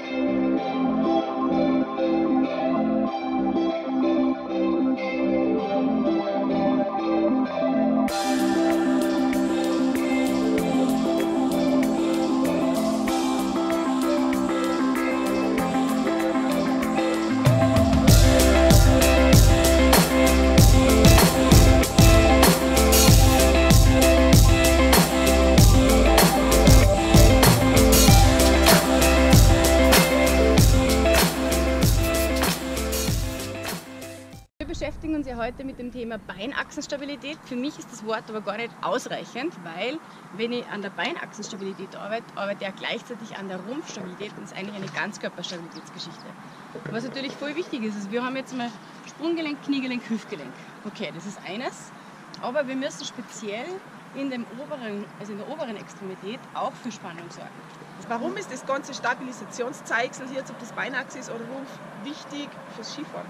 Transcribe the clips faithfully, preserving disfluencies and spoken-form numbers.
Wir beschäftigen uns ja heute mit dem Thema Beinachsenstabilität. Für mich ist das Wort aber gar nicht ausreichend, weil wenn ich an der Beinachsenstabilität arbeite, arbeite ich auch gleichzeitig an der Rumpfstabilität und das ist eigentlich eine Ganzkörperstabilitätsgeschichte. Was natürlich voll wichtig ist, ist, wir haben jetzt mal Sprunggelenk, Kniegelenk, Hüftgelenk. Okay, das ist eines, aber wir müssen speziell in, dem oberen, also in der oberen Extremität auch für Spannung sorgen. Warum ist das ganze Stabilisationszeigsel hier, ob das Beinachse ist oder Rumpf, wichtig fürs Skifahren?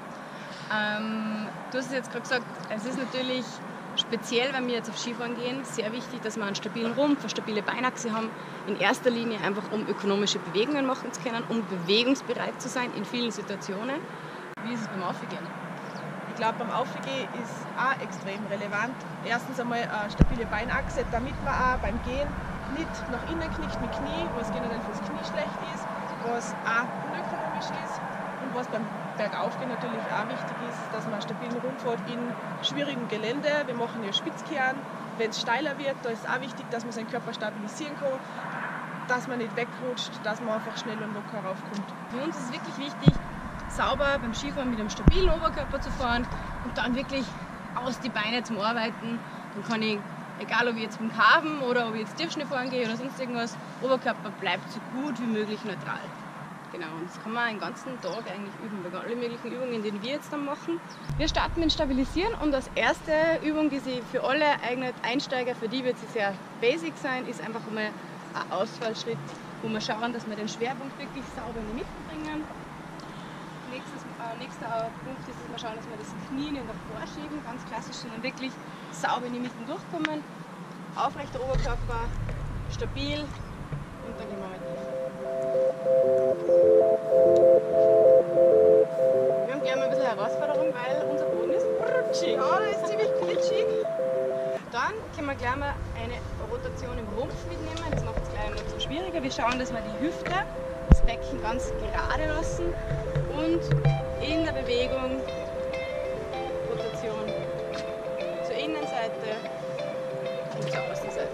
Ähm, du hast es jetzt gerade gesagt, es ist natürlich speziell, wenn wir jetzt auf Skifahren gehen, sehr wichtig, dass wir einen stabilen Rumpf, eine stabile Beinachse haben. In erster Linie einfach, um ökonomische Bewegungen machen zu können, um bewegungsbereit zu sein in vielen Situationen. Wie ist es beim Aufgehen? Ich glaube, beim Aufgehen ist auch extrem relevant. Erstens einmal eine stabile Beinachse, damit man auch beim Gehen nicht nach innen knickt mit Knie, was generell fürs Knie schlecht ist, was auch unökonomisch ist. Und was beim Bergaufgehen natürlich auch wichtig ist, dass man einen stabilen Rumpf hat in schwierigem Gelände. Wir machen ja Spitzkehren. Wenn es steiler wird, da ist auch wichtig, dass man seinen Körper stabilisieren kann, dass man nicht wegrutscht, dass man einfach schnell und locker raufkommt. Für uns ist es wirklich wichtig, sauber beim Skifahren mit einem stabilen Oberkörper zu fahren und dann wirklich aus die Beine zum Arbeiten. Dann kann ich, egal ob ich jetzt beim Carven oder ob ich jetzt Tiefschnee fahren gehe oder sonst irgendwas, Oberkörper bleibt so gut wie möglich neutral. Genau, und das kann man den ganzen Tag eigentlich üben, bei alle möglichen Übungen, die wir jetzt dann machen. Wir starten mit Stabilisieren und als erste Übung, die sich für alle eignet, Einsteiger, für die wird sie sehr basic sein, ist einfach mal ein Ausfallschritt, wo wir schauen, dass wir den Schwerpunkt wirklich sauber in die Mitte bringen. Nächstes, äh, nächster Punkt ist, dass wir schauen, dass wir das Knie nicht davor schieben, ganz klassisch, sondern wirklich sauber in die Mitte durchkommen. Aufrechter Oberkörper, stabil und dann gehen wir mal tief. Wir haben gerne mal ein bisschen Herausforderung, weil unser Boden ist rutschig. Ja, das ist ziemlich glitschig. Dann können wir gleich mal eine Rotation im Rumpf mitnehmen. Das macht es gleich ein bisschen schwieriger. Wir schauen, dass wir die Hüfte, das Becken ganz gerade lassen und in der Bewegung Rotation zur Innenseite und zur Außenseite.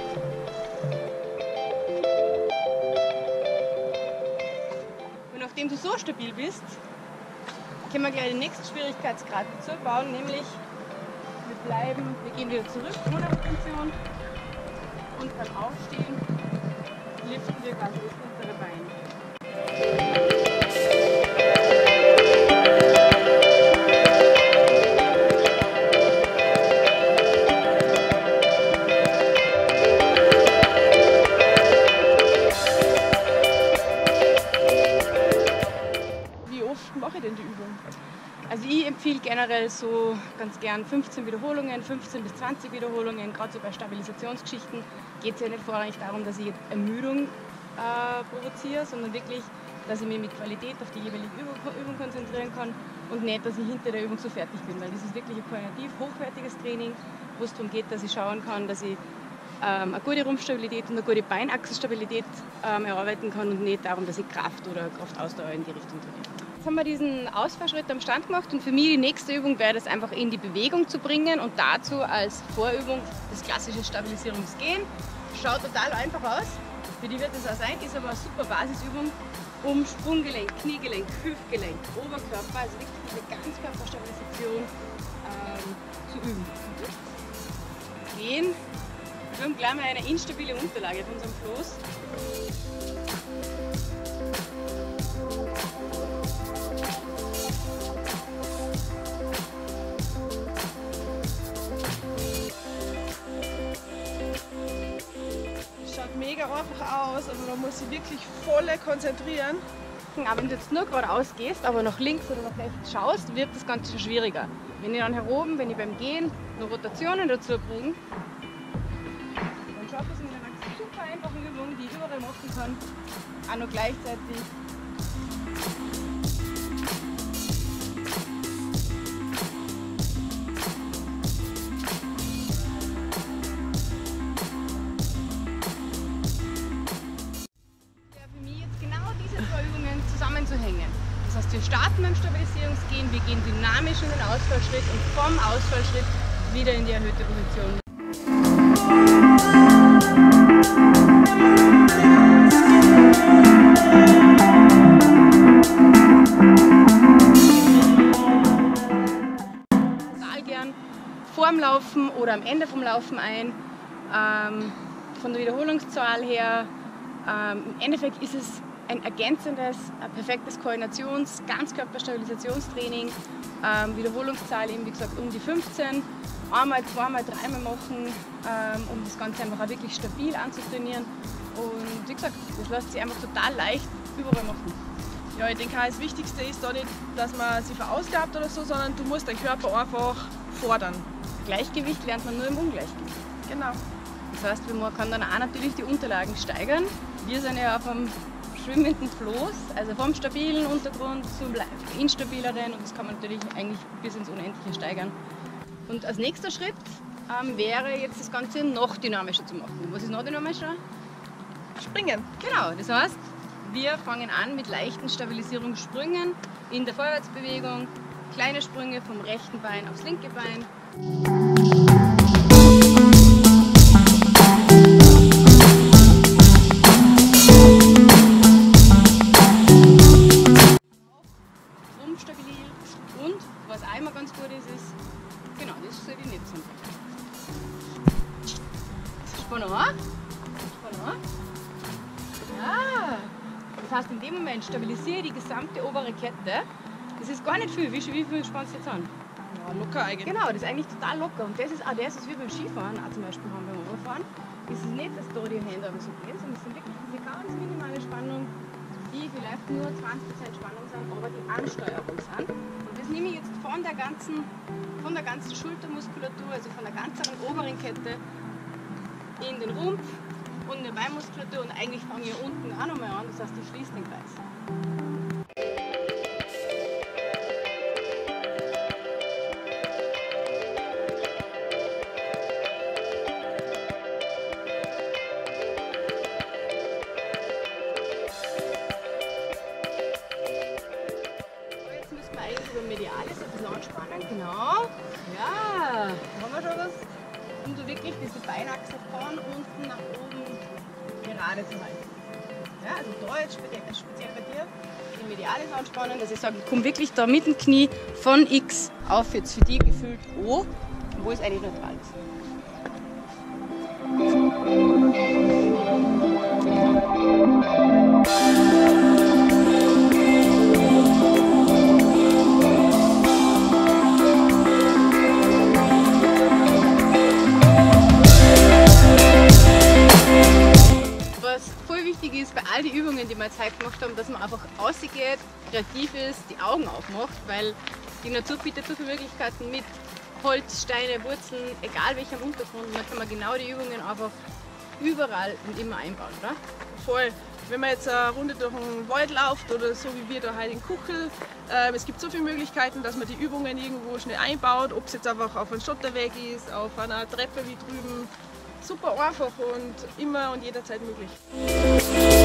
Nachdem du so stabil bist, können wir gleich den nächsten Schwierigkeitsgrad dazu bauen, nämlich wir bleiben, wir gehen wieder zurück ohne Rotation und beim Aufstehen liften wir quasi das untere Bein. Also ich empfehle generell so ganz gern fünfzehn Wiederholungen, fünfzehn bis zwanzig Wiederholungen. Gerade so bei Stabilisationsgeschichten geht es ja nicht vorrangig darum, dass ich Ermüdung äh, provoziere, sondern wirklich, dass ich mich mit Qualität auf die jeweilige Übung, Übung konzentrieren kann und nicht, dass ich hinter der Übung so fertig bin. Weil das ist wirklich ein qualitativ hochwertiges Training, wo es darum geht, dass ich schauen kann, dass ich ähm, eine gute Rumpfstabilität und eine gute Beinachsenstabilität ähm, erarbeiten kann und nicht darum, dass ich Kraft oder Kraftausdauer in die Richtung trainiere. Jetzt haben wir diesen Ausfallschritt am Stand gemacht und für mich die nächste Übung wäre das einfach in die Bewegung zu bringen und dazu als Vorübung das klassische Stabilisierungsgehen. Schaut total einfach aus, für die wird es auch sein, ist aber eine super Basisübung, um Sprunggelenk, Kniegelenk, Hüftgelenk, Oberkörper, also wirklich diese Ganzkörperstabilisation ähm, zu üben. Gehen. Wir haben gleich mal eine instabile Unterlage auf unserem Floß. Schaut mega einfach aus, aber man muss sich wirklich voll konzentrieren. Aber wenn du jetzt nur geradeaus gehst, aber nach links oder nach rechts schaust, wird das Ganze schon schwieriger. Wenn ich dann hier oben, wenn ich beim Gehen noch Rotationen dazu bringe, dann schaut das in einer super einfachen Übung, die ich überall machen kann, auch noch gleichzeitig Das heißt, wir starten beim Stabilisierungsgehen, wir gehen dynamisch in den Ausfallschritt und vom Ausfallschritt wieder in die erhöhte Position. Total gern vorm Laufen oder am Ende vom Laufen ein. Ähm, von der Wiederholungszahl her, ähm, im Endeffekt ist es ein ergänzendes, ein perfektes Koordinations-, Ganzkörperstabilisationstraining. Ähm, Wiederholungszahl eben, wie gesagt, um die fünfzehn. Einmal, zweimal, dreimal machen, ähm, um das Ganze einfach auch wirklich stabil anzutrainieren. Und wie gesagt, das lässt sich einfach total leicht überall machen. Ja, ich denke auch, das Wichtigste ist da nicht, dass man sich verausgabt oder so, sondern du musst deinen Körper einfach fordern. Gleichgewicht lernt man nur im Ungleichgewicht. Genau. Das heißt, man kann dann auch natürlich die Unterlagen steigern. Wir sind ja auf einem schwimmenden Floß, also vom stabilen Untergrund zum instabileren, und das kann man natürlich eigentlich bis ins Unendliche steigern. Und als nächster Schritt ähm, wäre jetzt das Ganze noch dynamischer zu machen. Was ist noch dynamischer? Springen. Genau, das heißt, wir fangen an mit leichten Stabilisierungssprüngen in der Vorwärtsbewegung, kleine Sprünge vom rechten Bein aufs linke Bein. Und was auch immer ganz gut ist, ist, genau, das soll ich nicht sein. Spann an. Spann an. Ja. Das heißt, in dem Moment stabilisiere ich die gesamte obere Kette. Das ist gar nicht viel. Wie, wie viel spannst du jetzt an? Ja, locker eigentlich. Genau, das ist eigentlich total locker. Und das ist auch das, was wir beim Skifahren auch zum Beispiel haben beim Overfahren. Es ist nicht, dass da die Hände aber so gehen, sondern es sind wirklich diese ganz minimale Spannung, die vielleicht nur zwanzig Prozent Spannung sind, aber die Ansteuerung sind. Und das nehme ich jetzt von der ganzen, von der ganzen Schultermuskulatur, also von der ganzen oberen Kette in den Rumpf und in die Beinmuskulatur, und eigentlich fange ich unten auch nochmal an, das heißt, ich schließe den Kreis. Über Medialis ein bisschen anspannen, genau. Ja, haben wir schon was, um so wirklich diese Beinachse von unten nach oben gerade zu halten. Ja, also da jetzt speziell bei dir den Medialis anspannen, dass ich sage, ich komme wirklich da mit dem Knie von X auf jetzt für die gefühlt O, wo es eigentlich neutral ist. Wichtig ist bei all die Übungen, die wir jetzt heute gemacht haben, dass man einfach rausgeht, kreativ ist, die Augen aufmacht, weil die Natur bietet so viele Möglichkeiten mit Holz, Steine, Wurzeln, egal welchem Untergrund, dann kann man genau die Übungen einfach überall und immer einbauen, oder? Voll. Wenn man jetzt eine Runde durch den Wald läuft oder so wie wir da heute in Kuchel, äh, es gibt so viele Möglichkeiten, dass man die Übungen irgendwo schnell einbaut, ob es jetzt einfach auf einem Schotterweg ist, auf einer Treppe wie drüben. Super einfach und immer und jederzeit möglich.